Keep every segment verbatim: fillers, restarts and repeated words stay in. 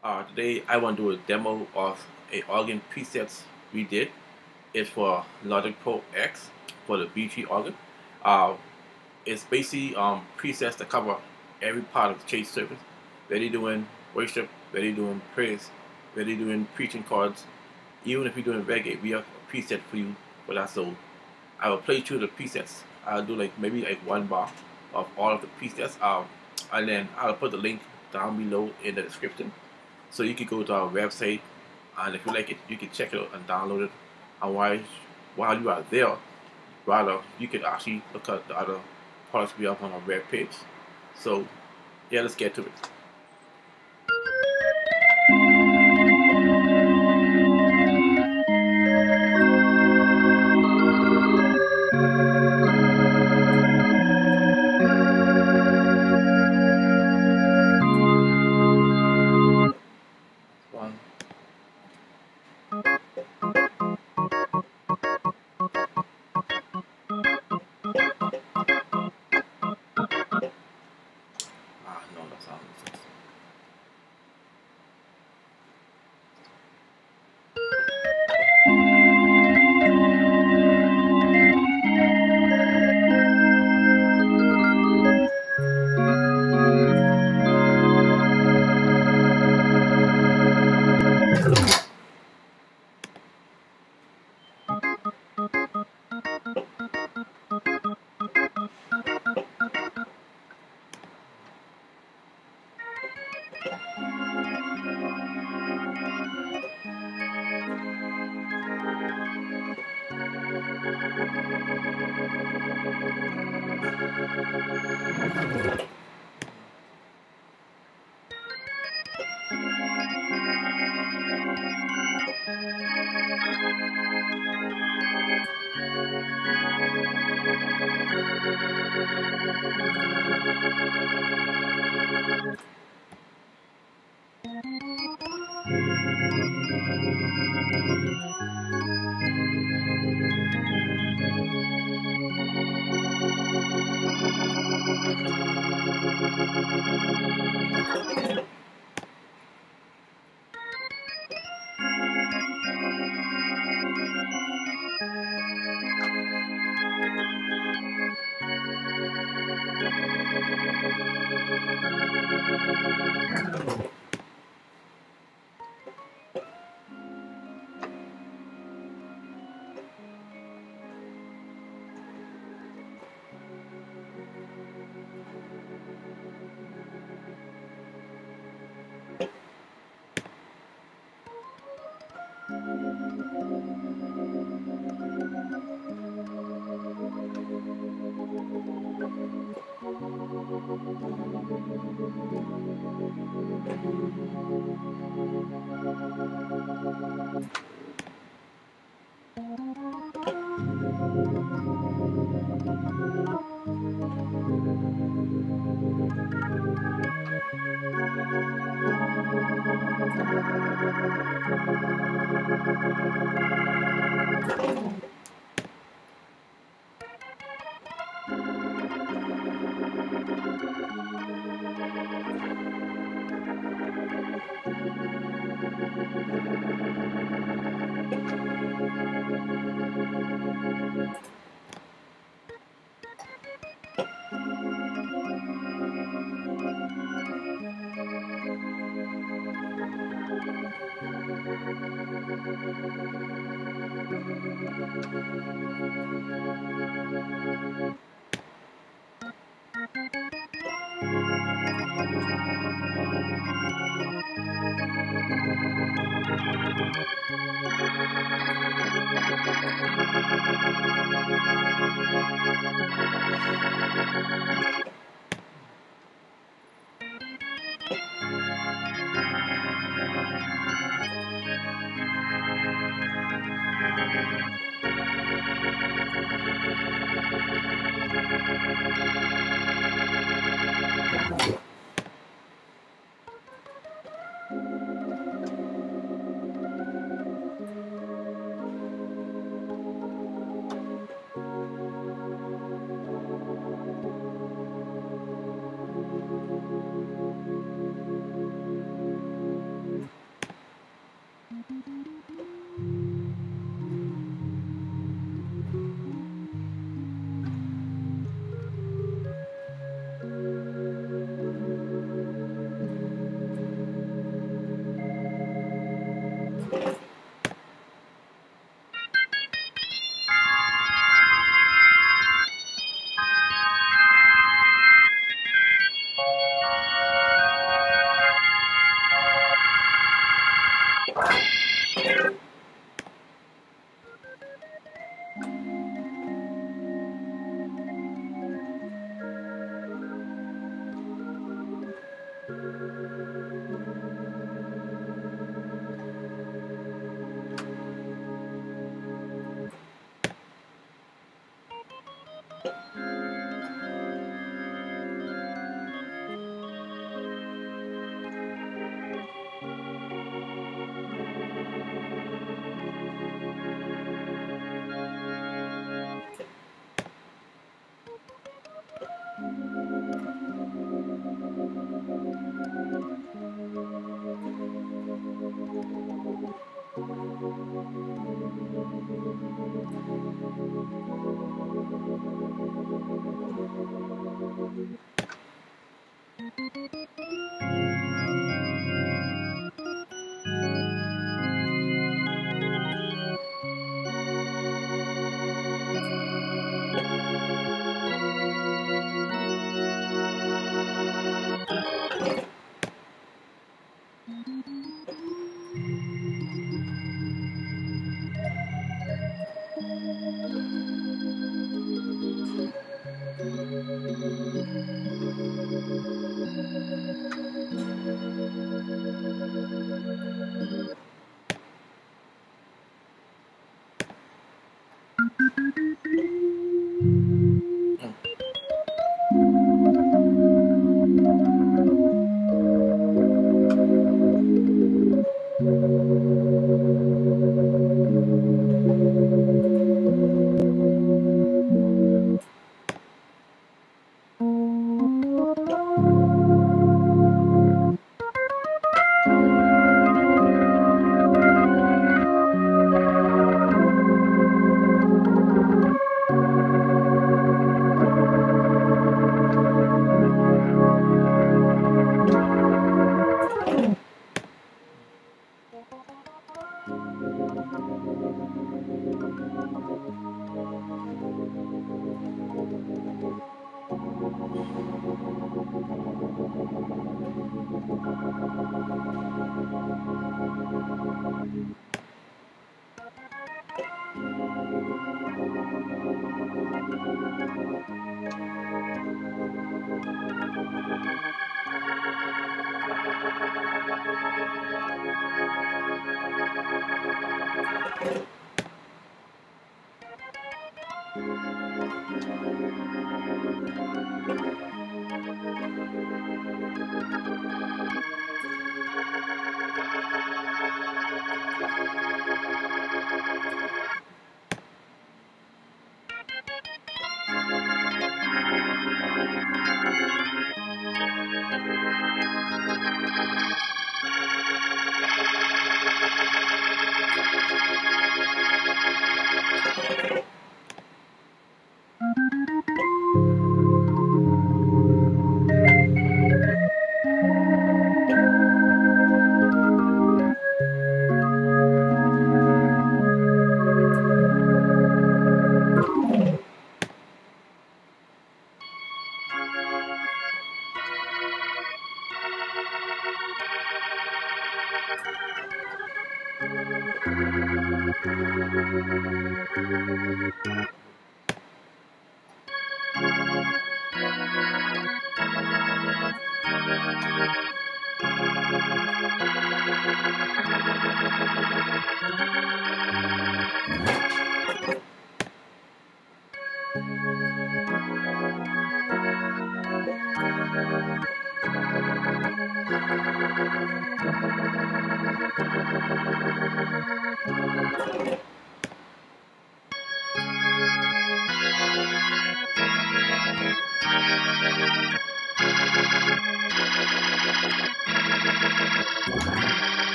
Uh, today I want to do a demo of a organ presets we did. It's for Logic Pro X for the B three organ. Uh, it's basically um, presets that cover every part of the church service. Whether you're doing worship, whether you're doing praise, whether you're doing preaching cards, even if you're doing reggae, we have a preset for you for that. So I will play through the presets. I'll do like maybe like one bar of all of the presets. Um, and then I'll put the link down below in the description. So you can go to our website, and if you like it, you can check it out and download it. And while while you are there, rather you can actually look at the other products we have on our web page. So yeah, let's get to it. One. Ah, no, that's not.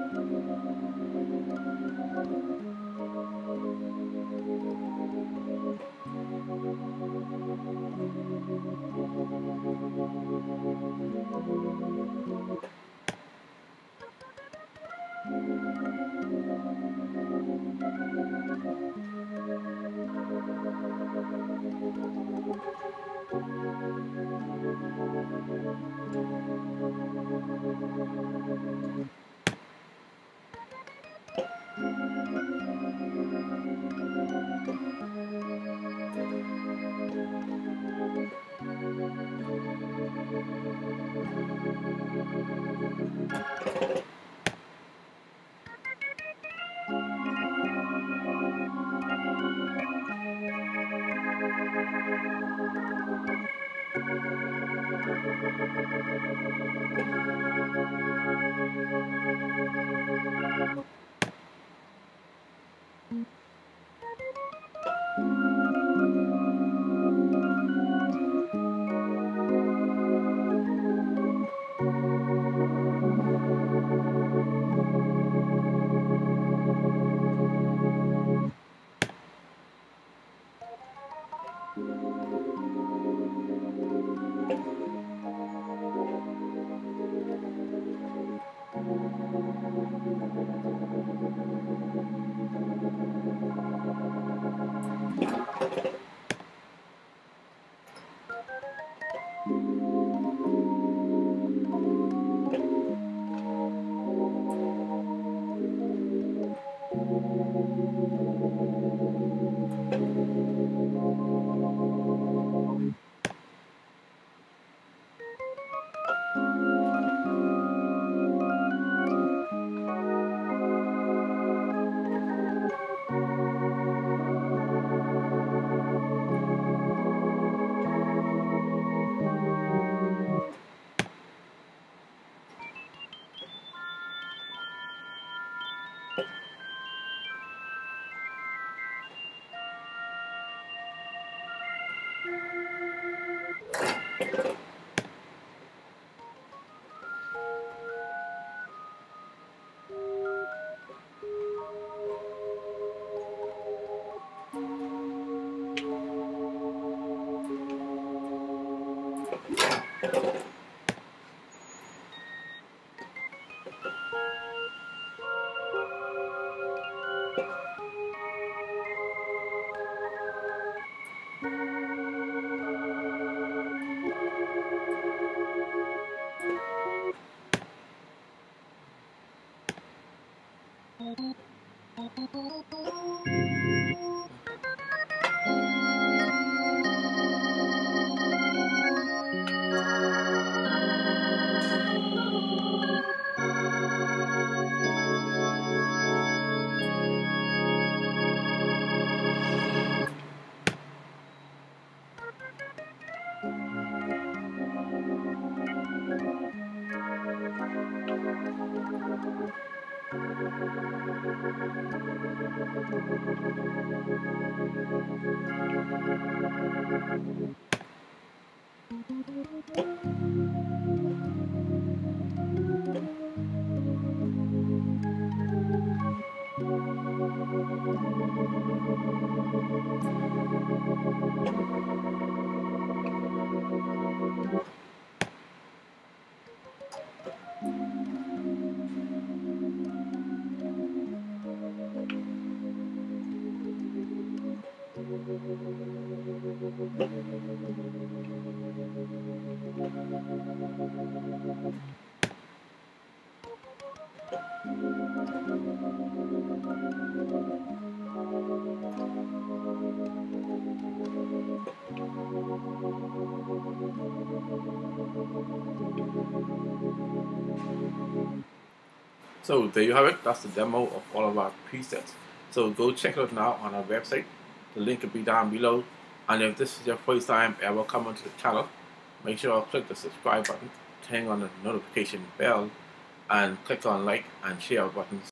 So there you have it. That's the demo of all of our presets. So go check it out now on our website. The link will be down below. And if this is your first time ever coming to the channel, make sure to click the subscribe button, turn on the notification bell, and click on like and share buttons